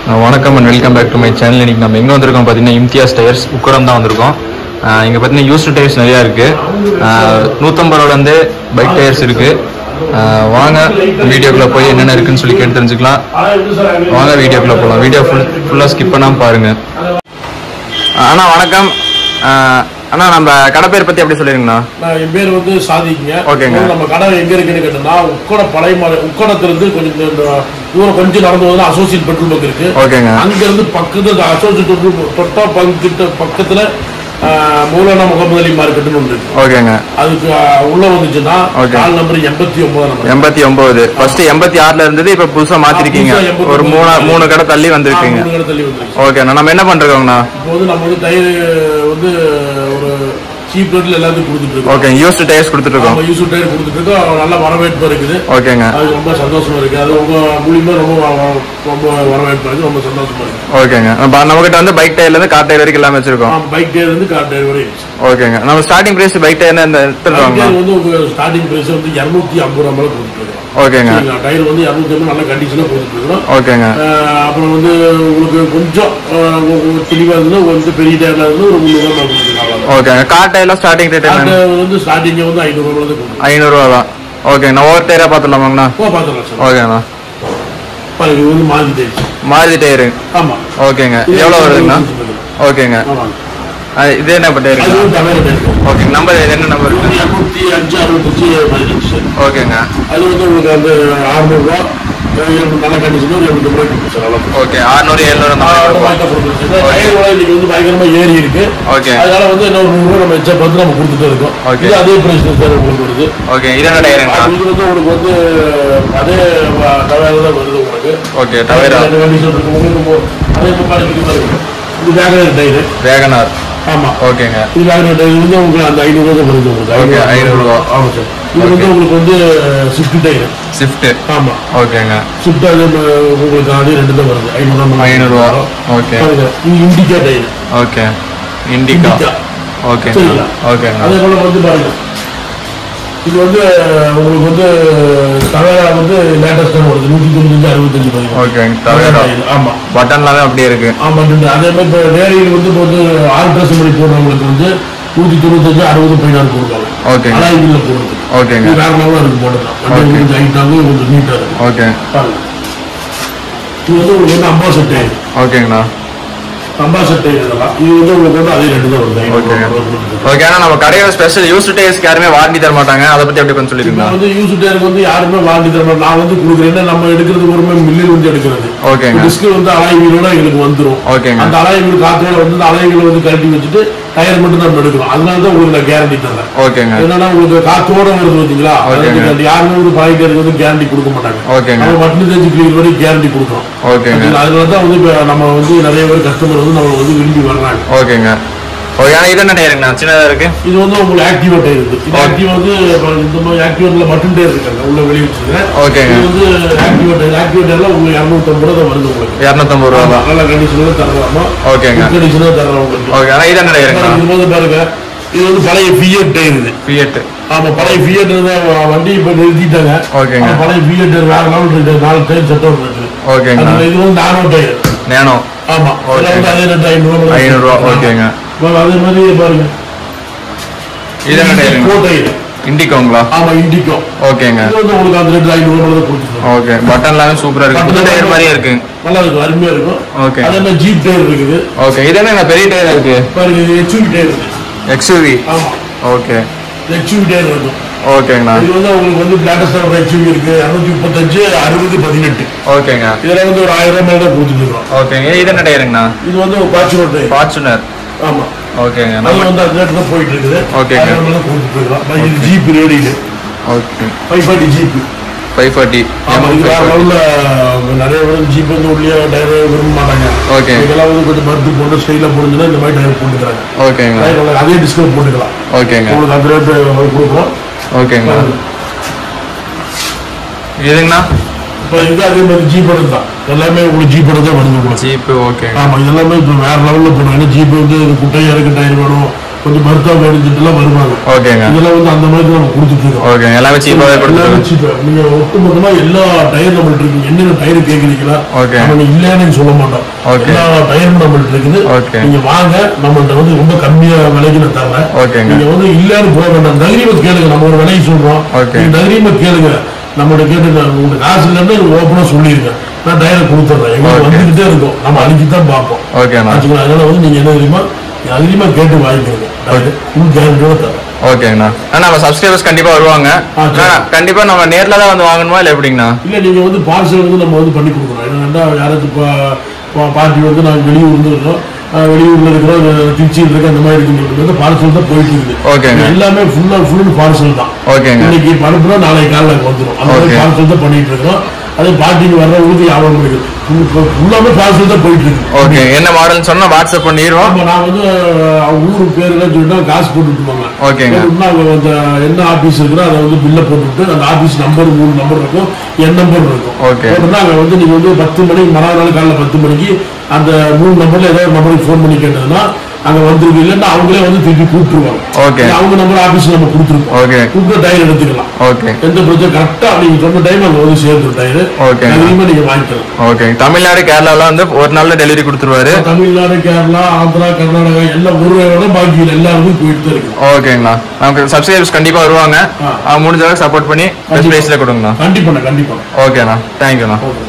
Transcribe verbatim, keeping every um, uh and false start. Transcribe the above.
வணக்கம் and welcome back to my channel. இன்னைக்கு நம்ம எங்கே வந்திருக்கோம் பார்த்தீங்கன்னா இம்தியாஸ் டயர்ஸ் உக்கடம் தான் வந்திருக்கோம். இங்கே பார்த்தீங்கன்னா யூஸ்டு டயர்ஸ் நிறையா இருக்குது. நூற்றம்பது ரூபாலேருந்து பைக் டயர்ஸ் இருக்குது. வாங்க வீடியோக்குள்ளே போய் என்னென்ன இருக்குன்னு சொல்லி கேட்டு தெரிஞ்சுக்கலாம். வாங்க வீடியோக்குள்ளே போகலாம். வீடியோ ஃபுல் ஃபுல்லாக ஸ்கிப் பண்ணாமல் பாருங்கள். அண்ணா வணக்கம். அண்ணா நம்ம கடை பேர் பற்றி எப்படி சொல்லிருங்கண்ணா? என் பேர் வந்து சாதிக்குங்க. ஓகேங்க. நம்ம கடை எங்கே இருக்குன்னு கேட்டோம்னா உக்கட பழைய மாலை உக்கடத்துலேருந்து கொஞ்சம் தூரம் கொஞ்சம் நடந்து வந்து அசோசியேட் பெட்ரோல் பங்க் இருக்கு. ஓகேங்க. அங்கேருந்து பக்கத்தில் அசோசியேட் பெட்ரோல் தொட்டா பங்கிட்ட பக்கத்தில் மௌலானா முகமது அலி மார்க்கெட்னு ஒன்று இருக்கு. ஓகேங்க. அதுக்கு உள்ள வந்துச்சுன்னா கால் நம்பர் எண்பத்தி ஒன்பது நம்பர் எண்பத்தி ஒன்பது ஃபர்ஸ்ட் எண்பத்தி ஆறுல இருந்தது. இப்ப புதுசா மாத்திருக்கீங்க. ஒரு மூணு மூணு கடை தள்ளி வந்திருக்கீங்க. மூணு கடை தள்ளி வந்துருக்கு. ஓகேண்ணா. நம்ம என்ன பண்றோங்கண்ணா? இப்போ வந்து நம்ம வந்து டயர் வந்து ஒரு சீப் ரேட்ல எல்லாத்தையும் கொடுத்துட்டு இருக்கோம். ஓகே. யூஸ்டு டயர்ஸ் கொடுத்துட்டு இருக்கோம். யூஸ்டு டயர் கொடுத்துட்டு இருக்கோம். நல்ல வரவேற்பு இருக்குது. ஓகேங்க. அது ரொம்ப சந்தோஷமா இருக்கு. அது உங்க மூலியமா ரொம்ப ரொம்ப வரவேற்பு இருக்கு. ரொம்ப சந்தோஷமா இருக்கு. ஓகேங்க. நம்ம கிட்ட வந்து பைக் டயர்ல இருந்து கார் டயர் வரைக்கும் எல்லாமே வச்சிருக்கோம். பைக் டயர் இருந்து கார் டயர் வரைக்கும். ஓகேங்க. நம்ம ஸ்டார்டிங் பிரைஸ் பைக் டயர் இந்த எடுத்துறோம். வந்து உங்க ஸ்டார்டிங் பிரைஸ் வந்து இருநூத்தி ஐம்பது ரூபாய் கொடுத்துட்டு இருக்கோம். ஓகேங்க. டயர் வந்து இருநூத்தி ஐம்பது நல்ல கண்டிஷனா கொடுத்துட்டு இருக்கோம். ஓகேங்க. அப்புறம் வந்து உங்களுக்கு கொஞ்சம் தெளிவா இருந்து வந்து பெரிய டயர்ல இருந்து ஒரு முந்நூறு ரூபாய் கொடுத்துருக்காங்க. ஓகேங்க. கார் டயர்ல ஸ்டார்டிங் ரேட் வந்து ஸ்டார்டிங் வந்து ஐநூறு ரூபாய் தான். ஐநூறு ரூபா தான். ஓகே. நான் ஒவ்வொரு டயரா பாத்துடலாமாங்கண்ணா? பாத்துடலாம். ஓகேண்ணா. இது வந்து மாருதி டயர். மாருதி டயரு. ஆமா. ஓகேங்க. எவ்வளவு வருதுங்கண்ணா? ஓகேங்க. இது என்ன டயர்? ஓகே. நம்பர் என்ன நம்பர்? இருநூத்தி அஞ்சு அறுபத்தஞ்சு பதினஞ்சு. ஓகேங்க. அது வந்து உங்களுக்கு அந்த அறுநூறு ரூபா நல்ல கண்டிஷன். ஓகே. அறுநூறு எழுநூறு இன்னைக்கு வந்து பயங்கரமா ஏறி இருக்கு. ஓகே. அதனால வந்து என்ன ஒரு நூறு ரூபாய் நம்ம எச்சா பார்த்து நம்ம கொடுத்துட்டு இருக்கோம். ஓகே. அதே பிரைஸ் உங்களுக்கு வருது. ஓகே. இது என்ன டயர்? இது வந்து உங்களுக்கு வந்து அதே டவேரா தான் வருது உங்களுக்கு. ஓகே. டவேரா கண்டிஷன் இருக்கு உங்களுக்கு. அதே மாதிரி இது வேகனர் டயர். வேகனர். ஆமா. ஓகேங்க. இது வேகனர் டயர் வந்து உங்களுக்கு அந்த ஐநூறு ரூபாய் வருது உங்களுக்கு. ஓகே. ஐநூறு ரூபாய். ஆமா சார். இது வந்து உங்களுக்கு வந்து ஸ்விஃப்ட் டயர். ஸ்விஃப்ட். ஆமா. ஓகேங்க. ஸ்விஃப்ட் அது உங்களுக்கு அதே ரெண்டு தான் வருது. ஐநூறு ரூபாய். ஐநூறு ரூபாய். ஓகே. இது Indica tyre. Okay. Indica. Okay. Okay. அதே போல வந்து பாருங்க இது வந்து உங்களுக்கு வந்து டவேரா வந்து லேட்டஸ்டா வருது. நூத்தி தொண்ணூத்தஞ்சு அறுபத்தஞ்சு பதிவு. ஓகே. டவேரா. ஆமா. பட்டன்லாம் அப்படியே இருக்கு. ஆமா. அதே மாதிரி இப்போ வேலையில் வந்து இப்போ வந்து ஆல் ட்ரெஸ் பண்ணி போடுறவங்களுக்கு வந்து நூத்தி தொண்ணூத்தஞ்சு அறுபது பதினாறு கொடுப்பாங்க. ஓகே. அலாய்வில் போடுறது. ஓகேங்க. வேற லெவலாக இருக்கு போடலாம். கொஞ்சம் ஹைட்டாகவும் கொஞ்சம் நீட்டாக இருக்கு. ஓகே. இது வந்து உங்களுக்கு வந்து அம்பாசட் டயர். ஓகேங்கண்ணா. அம்பாசட் டயர் இதெல்லாம் இது வந்து உங்களுக்கு வந்து அதே ரெண்டு தான் வருது. ஓகே. ஓகே. ஆனால் நம்ம கடையோட ஸ்பெஷல் யூஸ்டு டயர்ஸ்க்கு யாருமே வாரண்டி தர மாட்டாங்க. அதை பத்தி எப்படி கொஞ்சம் சொல்லிருக்கீங்க? வந்து யூஸ்டு டயருக்கு வந்து யாருமே வாரண்டி தர மாட்டாங்க. நான் வந்து கொடுக்குறேன். நம்ம எடுக்கிறது ஒரு மில்லியன் வந்து எடுக்கிறது. ஓகேங்க. டிஸ்க் வந்து அலாய் வீலோட எங்களுக்கு வந்துடும். ஓகேங்க. அந்த அலாய் வீல் காத்தோட வந்து அலாய் வீல் வந்து கழட்டி வச்சுட்டு டயர் மட்டும் தான் எடுக்கணும். அதனால தான் உங்களுக்கு நான் கேரண்டி தரேன். ஓகேங்க. என்னன்னா உங்களுக்கு காத்தோட வருது பார்த்தீங்களா? யாருமே ஒரு பழைய டயருக்கு வந்து கேரண்டி கொடுக்க மாட்டாங்க. ஓகேங்க. நம்ம மட்டும் தெரிஞ்சு கிளியர் பண்ணி கேரண்டி கொடுக்குறோம். ஓகேங்க. அதனால தான் வந்து நம்ம வந்து நிறைய பேர் கஸ்டமர் வந்து நம்ம வந்து விரும்பி வர்றாங்க. ஓகேங்க. ஓகே. இது என்ன டயருங்கண்ணா? சின்னதா இருக்கு. இது வந்து உங்களுக்கு ஆக்டிவா டயர் இருக்கு. இது ஆக்டிவா வந்து இந்த மாதிரி ஆக்டிவால மட்டும் டயர் இருக்காங்க. உள்ள வெளிய வச்சிருக்கேன். ஓகேங்க. இது வந்து ஆக்டிவா டயர். ஆக்டிவா டயர்ல உங்களுக்கு இருநூத்தி ஐம்பது ரூபாய் வருது உங்களுக்கு. இருநூத்தி ஐம்பது ரூபாய். நல்ல கண்டிஷன்ல தரலாமா? ஓகேங்க. கண்டிஷன்ல தரலாம் உங்களுக்கு. ஓகே. ஆனா இது என்ன டயருங்கண்ணா? இது வந்து பாருங்க. இது வந்து பழைய ஃபியட் டயர் இது. ஃபியட். ஆமா. பழைய ஃபியட் வண்டி இப்ப நிறுத்திட்டாங்க. ஓகேங்க. பழைய ஃபியட் டயர் வேற லெவல் இருக்கு. நாலு டயர் செட் அவுட் இருக்கு. ஓகேங்க. இது வந்து நானோ டயர். நானோ. ஆமா. இது வந்து அதே ரெண்டு ஐநூறு ரூபாய். ஐநூறு ரூபாய். ஓகேங்க. அதே மாதிரி பாருங்க. இது என்ன டயர்? இண்டிகோங்களா? ஆமா. இண்டிகோ. ஓகேங்க. இது வந்து உங்களுக்கு அந்த ரெண்டு ஐநூறு ரூபாய் கொடுத்துருக்கோம். ஓகே. பட்டன்லாம் சூப்பரா இருக்கு. புது டயர் மாதிரியே இருக்கு. நல்லா இருக்கு. அருமையா இருக்கும். ஓகே. அதே மாதிரி ஜீப் டயர் இருக்குது. ஓகே. இது என்ன பெரிய டயர் இருக்கு? பாருங்க. இது எக்ஸ்யூவி டயர் இருக்கு. எக்ஸ்யூவி. ஆமா. ஓகே. எக்ஸ்யூவி டயர் இருக்கும். ஓகேங்கண்ணா. இது வந்து உங்களுக்கு வந்து லேட்டஸ்டா ஒரு எக்ஸ்யூவி இருக்கு. இருநூத்தி முப்பத்தஞ்சு அறுபது பதினெட்டு. ஓகேங்க. இதுல வந்து ஒரு ஆயிரம் ரூபாய் மேல கொடுத்துட்டு இருக்கோம். ஓகேங்க. இது என்ன டயருங்கண்ணா? இது வந்து ஒரு ஃபார்ச்சுனர் டயர். ஃபார்ச்சுனர். ஆமா. ஓகேங்க. நம்ம வந்து அந்த ரேட்ல போயிட்டு இருக்குது. ஓகேங்க. அதனால கொடுத்துட்டு இருக்கோம். இது ஜீப் ரேடியில். Okay. Five forty jeep. Five forty. ஆமா. இது வேற லெவல்ல நிறைய பேர் ஜீப் வந்து உள்ளே டயர் விரும்ப மாட்டாங்க. ஓகே. இதெல்லாம் வந்து கொஞ்சம் மருத்து போட்டு ஸ்டைலா போடுதுன்னா இந்த மாதிரி டயர் போட்டுக்கிறாங்க. ஓகேங்க. அதே டிஸ்கவுண்ட் போட்டுக்கலாம். ஓகேங்க. உங்களுக்கு அந்த ரேட் கொடுக்குறோம். ஓகேங்க. இதுங்கண்ணா? இப்போ இது அதே மாதிரி ஜீப் எடுத்து தான் எல்லாமே உங்களுக்கு ஜீப் எடுத்து தான் வருது உங்களுக்கு. ஜீப்பு. ஓகே. ஆமா. இதெல்லாமே இப்போ வேற லெவலில் போடுவாங்க. ஜீப் வந்து குட்டையாக இருக்க டயர் வேணும், கொஞ்சம் மருத்துவ பயணிச்சுட்டுலாம் வருவாங்க. ஓகேங்க. இதெல்லாம் வந்து அந்த மாதிரி நம்ம கொடுத்துட்டு இருக்கோம். ஓகே, எல்லாமே சீப்பாவே கொடுத்துருக்கோம். சீப்பா நீங்க ஒட்டுமொத்தமா எல்லா டயர் நம்மள்ட்ட இருக்கு. என்னென்ன டயர் கேட்குறீங்களா நம்ம இல்லைன்னு சொல்ல மாட்டோம். எல்லா டயரும் நம்மள்ட்ட இருக்குது. நீங்க வாங்க, நம்மள்ட்ட வந்து ரொம்ப கம்மியா விலைக்கு நான் தரேன். நீங்க வந்து இல்லைன்னு போக வேண்டாம், தைரியமா கேளுங்க. நம்ம ஒரு விலையை சொல்றோம், நீங்க தைரியமா கேளுங்க. நம்மள்ட்ட கேட்டு உங்களுக்கு காசு இல்லைன்னு ஓப்பனா சொல்லிருங்க, நான் டயரை கொடுத்துட்றேன். எங்களுக்கு வந்துகிட்டே இருக்கும், நம்ம அழிச்சு தான் பார்ப்போம். அதனால வந்து நீங்க என்ன தெரியுமா, அதிகமா கேட்டு வாங்கிக்கிறீங்க. ஓகேங்கண்ணா. நம்ம சப்ஸ்கிரைபர்ஸ் கண்டிப்பா வருவாங்க. கண்டிப்பா நம்ம நேர்ல தான் வந்து வாங்கணுமா இல்ல எப்படிங்கண்ணா? இல்ல, நீங்க வந்து பார்சல் வந்து நம்ம வந்து பண்ணி கொடுக்குறோம். என்னன்னா யாராச்சும் பார்ட்டி வந்து நாங்கள் வெளியூர்ல இருக்கோம், வெளியூர்ல இருக்கிறோம், திருச்சியில் இருக்க அந்த மாதிரி இருக்கு, பார்சல் தான் போயிட்டு இருக்குது. எல்லாமே ஃபுல்லா ஃபுல் பார்சல் தான். இன்னைக்கு பரப்புறோம், நாளைக்கு காலையில் வந்துடும். அந்த மாதிரி பார்சல் தான் பண்ணிட்டு இருக்கோம். அதே பார்ட்டிக்கு வர்றவங்களுக்கு வியாபாரம் இருக்குது. ஃபுல்லாமே பார்சல் தான் போயிட்டு இருக்கு. ஓகே, என்ன மாடல் சொன்னா வாட்ஸ்அப் பண்ணிடுவோம். நான் வந்து ஊரு பேருலாம் சொல்லிட்டு காசு போட்டு விட்டுருவாங்க. ஓகேங்க. அந்த என்ன ஆபீஸ் இருக்குதோ அதை வந்து பில்ல போட்டுவிட்டு அந்த ஆபீஸ் நம்பர் மூணு நம்பர் இருக்கும், என் நம்பர் இருக்கும். ஓகே, அங்க வந்து நீங்க வந்து பத்து மணிக்கு மறாவது நாள் காலையில் பத்து மணிக்கு அந்த மூணு நம்பர்ல ஏதாவது நம்பருக்கு ஃபோன் பண்ணி கேட்டதுன்னா அங்க வந்துருக்கு. இல்லைன்னா அவங்களே வந்து திருப்பி கூப்பிட்டுருவாங்க. ஓகே, அவங்க நம்பர் ஆபீஸ் நம்ம கொடுத்துருக்கோம். ஓகே, கூப்பிட்டு டயர் எடுத்துக்கலாம். ஓகே, எந்த பிரச்சனை கரெக்டா நீங்க சொன்ன டைம் அங்க வந்து சேர்த்து டயர். ஓகே, அதிகமா நீங்க வாங்கிக்கலாம். ஓகே. தமிழ்நாடு கேரளால வந்து ஒரு நாள்ல டெலிவரி கொடுத்துருவாரு. தமிழ்நாடு, கேரளா, ஆந்திரா, கர்நாடகா எல்லாம் ஒரு இடம் பாக்கி எல்லாருக்கும் போயிட்டு தான் இருக்கு. ஓகேங்கண்ணா. நமக்கு சப்ஸ்கிரைபர்ஸ் கண்டிப்பா வருவாங்க, முடிஞ்ச அளவுக்கு சப்போர்ட் பண்ணி பெஸ்ட் பிரைஸ்ல கொடுங்கண்ணா. கண்டிப்பா கண்டிப்பா. ஓகேண்ணா, தேங்க்யூண்ணா.